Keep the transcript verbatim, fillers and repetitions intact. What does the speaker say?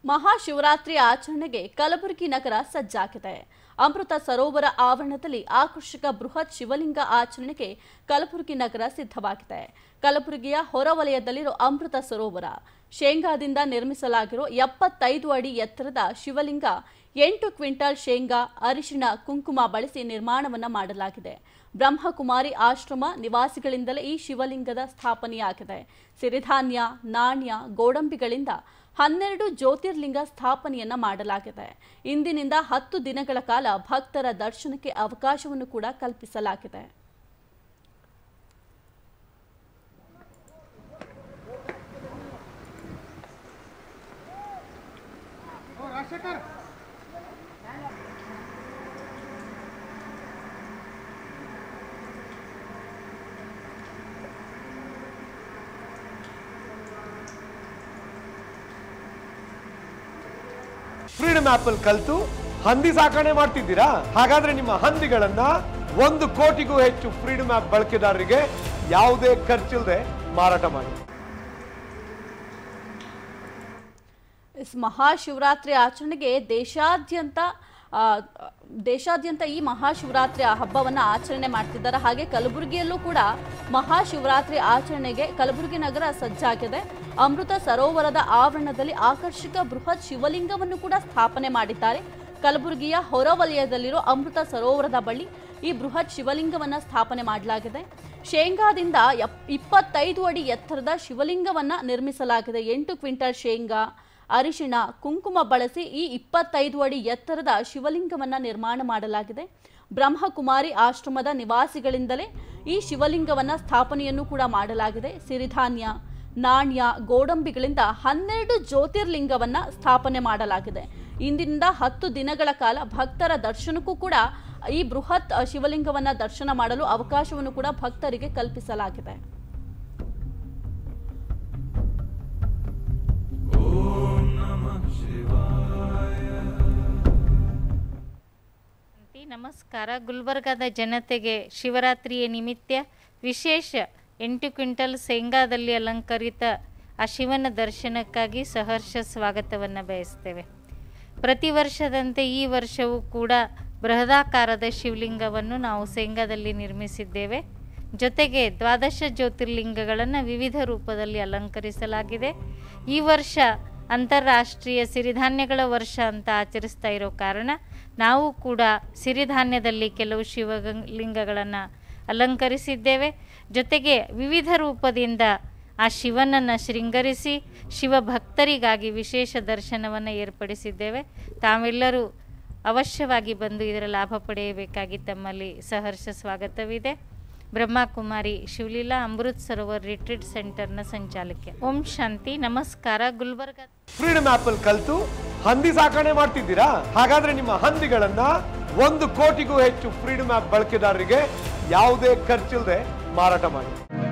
ಮಹಾಶಿವರಾತ್ರಿ ಆಚರಣೆಗೆ ಕಲಬುರಗಿ ನಗರ ಸಜ್ಜಾಗಿದೆ. ಅಮೃತ ಸರೋವರ ಆವರಣದಲ್ಲಿ ಆಕರ್ಷಕ ಬೃಹತ್ ಶಿವಲಿಂಗ ಆಚರಣೆಗೆ ಕಲಬುರಗಿ ನಗರ ಸಿದ್ಧವಾಗಿದೆ. ಕಲಬುರಗಿಯ ಹೊರವಲಯದಲ್ಲಿರೋ ಅಮೃತ ಸರೋವರ ಶೇಂಗಾದಿಂದ ನಿರ್ಮಿಸಲಾಗಿರೋ ಎಪ್ಪತ್ತೈದು ಅಡಿ ಎತ್ತರದ ಶಿವಲಿಂಗ ಎಂಟು ಕ್ವಿಂಟಲ್ ಶೇಂಗಾ, ಅರಿಶಿಣ, ಕುಂಕುಮ ಬಳಸಿ ನಿರ್ಮಾಣವನ್ನ ಮಾಡಲಾಗಿದೆ. ಬ್ರಹ್ಮಕುಮಾರಿ ಆಶ್ರಮ ನಿವಾಸಿಗಳಿಂದಲೇ ಈ ಶಿವಲಿಂಗದ ಸ್ಥಾಪನೆಯಾಗಿದೆ. ಸಿರಿಧಾನ್ಯ, ನಾಣ್ಯ, ಗೋಡಂಬಿಗಳಿಂದ ಹನ್ನೆರಡು ಜ್ಯೋತಿರ್ಲಿಂಗ ಸ್ಥಾಪನೆಯನ್ನ ಮಾಡಲಾಗಿದೆ. ಇಂದಿನಿಂದ ಹತ್ತು ದಿನಗಳ ಕಾಲ ಭಕ್ತರ ದರ್ಶನಕ್ಕೆ ಅವಕಾಶವನ್ನು ಕೂಡ ಕಲ್ಪಿಸಲಾಗಿದೆ. ಫ್ರೀಡಮ್ ಆಪ್ ಅಲ್ಲಿ ಕಲಿತು ಹಂದಿ ಸಾಕಣೆ ಮಾಡ್ತಿದ್ದೀರಾ? ಹಾಗಾದ್ರೆ ನಿಮ್ಮ ಹಂದಿಗಳನ್ನ ಒಂದು ಕೋಟಿಗೂ ಹೆಚ್ಚು ಫ್ರೀಡಮ್ ಆಪ್ ಬಳಕೆದಾರರಿಗೆ ಯಾವುದೇ ಖರ್ಚಿಲ್ಲದೆ ಮಾರಾಟ ಮಾಡಿ. ಮಹಾಶಿವರಾತ್ರಿ ಆಚರಣೆಗೆ ದೇಶಾದ್ಯಂತ ದೇಶಾದ್ಯಂತ ಈ ಮಹಾಶಿವರಾತ್ರಿ ಹಬ್ಬವನ್ನು ಆಚರಣೆ ಮಾಡ್ತಿದ್ದಾರೆ. ಹಾಗೆ ಕಲಬುರಗಿಯಲ್ಲೂ ಕೂಡ ಮಹಾಶಿವರಾತ್ರಿ ಆಚರಣೆಗೆ ಕಲಬುರಗಿ ನಗರ ಸಜ್ಜಾಗಿದೆ. ಅಮೃತ ಸರೋವರದ ಆವರಣದಲ್ಲಿ ಆಕರ್ಷಕ ಬೃಹತ್ ಶಿವಲಿಂಗವನ್ನು ಕೂಡ ಸ್ಥಾಪನೆ ಮಾಡಿದ್ದಾರೆ. ಕಲಬುರಗಿಯ ಹೊರವಲಯದಲ್ಲಿರೋ ಅಮೃತ ಸರೋವರದ ಬಳಿ ಈ ಬೃಹತ್ ಶಿವಲಿಂಗವನ್ನು ಸ್ಥಾಪನೆ ಮಾಡಲಾಗಿದೆ. ಶೇಂಗಾದಿಂದ ಇಪ್ಪತ್ತೈದು ಅಡಿ ಎತ್ತರದ ಶಿವಲಿಂಗವನ್ನು ನಿರ್ಮಿಸಲಾಗಿದೆ. ಎಂಟು ಕ್ವಿಂಟಲ್ ಶೇಂಗಾ, ಅರಿಶಿಣ, ಕುಂಕುಮ ಬಳಸಿ ಈ ಇಪ್ಪತ್ತೈದು ಅಡಿ ಎತ್ತರದ ಶಿವಲಿಂಗವನ್ನು ನಿರ್ಮಾಣ ಮಾಡಲಾಗಿದೆ. ಬ್ರಹ್ಮಕುಮಾರಿ ಆಶ್ರಮದ ನಿವಾಸಿಗಳಿಂದಲೇ ಈ ಶಿವಲಿಂಗವನ್ನು ಸ್ಥಾಪನೆಯನ್ನು ಕೂಡ ಮಾಡಲಾಗಿದೆ. ಸಿರಿಧಾನ್ಯ, ನಾಣ್ಯ, ಗೋಡಂಬಿಗಳಿಂದ ಹನ್ನೆರಡು ಜ್ಯೋತಿರ್ಲಿಂಗವನ್ನು ಸ್ಥಾಪನೆ ಮಾಡಲಾಗಿದೆ. ಇಂದಿನಿಂದ ಹತ್ತು ದಿನಗಳ ಕಾಲ ಭಕ್ತರ ದರ್ಶನಕ್ಕೂ ಕೂಡ ಈ ಬೃಹತ್ ಶಿವಲಿಂಗವನ್ನು ದರ್ಶನ ಮಾಡಲು ಅವಕಾಶವನ್ನು ಕೂಡ ಭಕ್ತರಿಗೆ ಕಲ್ಪಿಸಲಾಗಿದೆ. ನಮಸ್ಕಾರ. ಗುಲ್ಬರ್ಗಾದ ಜನತೆಗೆ ಶಿವರಾತ್ರಿಯ ನಿಮಿತ್ತ ವಿಶೇಷ ಎಂಟು ಕ್ವಿಂಟಲ್ ಶೇಂಗಾದಲ್ಲಿ ಅಲಂಕರಿತ ಆ ಶಿವನ ದರ್ಶನಕ್ಕಾಗಿ ಸಹರ್ಷ ಸ್ವಾಗತವನ್ನು ಬಯಸ್ತೇವೆ. ಪ್ರತಿ ವರ್ಷದಂತೆ ಈ ವರ್ಷವೂ ಕೂಡ ಬೃಹದಾಕಾರದ ಶಿವಲಿಂಗವನ್ನು ನಾವು ಶೇಂಗಾದಲ್ಲಿ ನಿರ್ಮಿಸಿದ್ದೇವೆ. ಜೊತೆಗೆ ದ್ವಾದಶ ಜ್ಯೋತಿರ್ಲಿಂಗಗಳನ್ನು ವಿವಿಧ ರೂಪದಲ್ಲಿ ಅಲಂಕರಿಸಲಾಗಿದೆ. ಈ ವರ್ಷ ಅಂತಾರಾಷ್ಟ್ರೀಯ ಸಿರಿಧಾನ್ಯಗಳ ವರ್ಷ ಅಂತ ಆಚರಿಸ್ತಾ ಇರೋ ಕಾರಣ ನಾವು ಕೂಡ ಸಿರಿಧಾನ್ಯದಲ್ಲಿ ಕೆಲವು ಶಿವಲಿಂಗಗಳನ್ನು ಅಲಂಕರಿಸಿದ್ದೇವೆ. ಜೊತೆಗೆ ವಿವಿಧ ರೂಪದಿಂದ ಆ ಶಿವನನ್ನು ಶೃಂಗರಿಸಿ ಶಿವಭಕ್ತರಿಗಾಗಿ ವಿಶೇಷ ದರ್ಶನವನ್ನು ಏರ್ಪಡಿಸಿದ್ದೇವೆ. ತಾವೆಲ್ಲರೂ ಅವಶ್ಯವಾಗಿ ಬಂದು ಇದರ ಲಾಭ ಪಡೆಯಬೇಕಾಗಿ ತಮ್ಮಲ್ಲಿ ಸಹರ್ಷ ಸ್ವಾಗತವಿದೆ. ಬ್ರಹ್ಮಕುಮಾರಿ ಶಿವಲೀಲಾ ಅಮೃತ್ ಸರೋವರ್ ರಿಟ್ರೀಟ್ ಸೆಂಟರ್ನ ಸಂಚಾಲಕಿ. ಓಂ ಶಾಂತಿ. ನಮಸ್ಕಾರ. ಗುಲ್ಬರ್ಗಾ ಫ್ರೀಡಮ್ ಆಪ್ ಅಲ್ಲಿ ಕಲಿತು ಹಂದಿ ಸಾಕಣೆ ಮಾಡ್ತಿದ್ದೀರಾ? ಹಾಗಾದ್ರೆ ನಿಮ್ಮ ಹಂದಿಗಳನ್ನ ಒಂದು ಕೋಟಿಗೂ ಹೆಚ್ಚು ಫ್ರೀಡಮ್ ಆಪ್ ಬಳಕೆದಾರರಿಗೆ ಯಾವುದೇ ಖರ್ಚಿಲ್ಲದೆ ಮಾರಾಟ ಮಾಡಿ.